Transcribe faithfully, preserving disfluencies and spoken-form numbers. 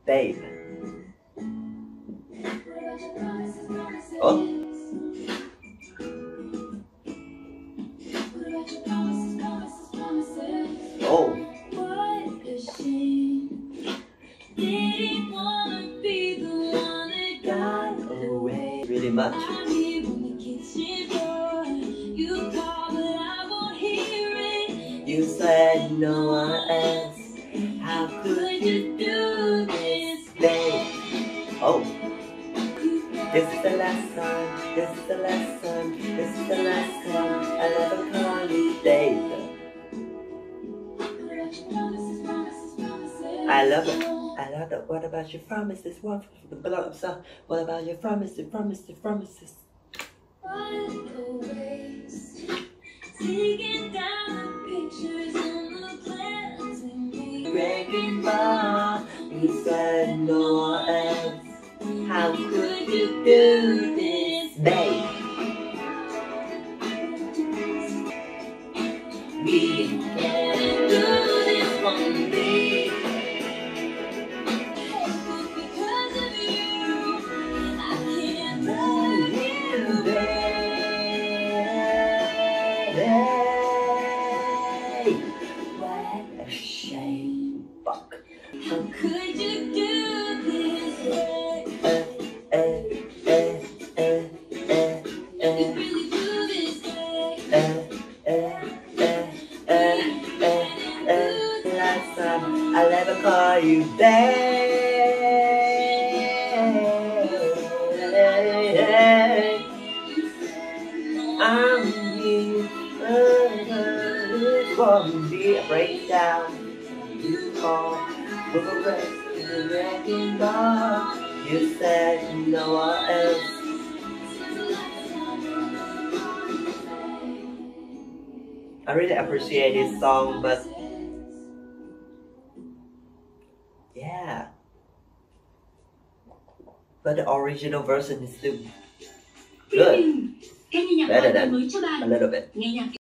babe. Oh. Oh. Got away really much. You said no one else. How could you do this, babe? Oh. This is the last time, this is the last time, this is the last time I'll ever call you babe. I love it, I love it. What about your promises? What the blood of stuff? What about your promises, promises, promises? Taking down pictures and the plans we made. Breaking bar, you said no one else. How could you do this, babe? We can't do this one, babe. Because of you, I can't love you, babe. What a shame, fuck. How could you do this, babe? Uh, uh, uh, uh, uh, uh. You really do this, babe. Uh, uh, uh, uh, uh, uh. Last time I'll ever call you babe. I'm here, it won't be a breakdown. You call with a rest in the wrecking ball. You said no one else. I really appreciate this song, but yeah, but the original version is still good, better than a little bit.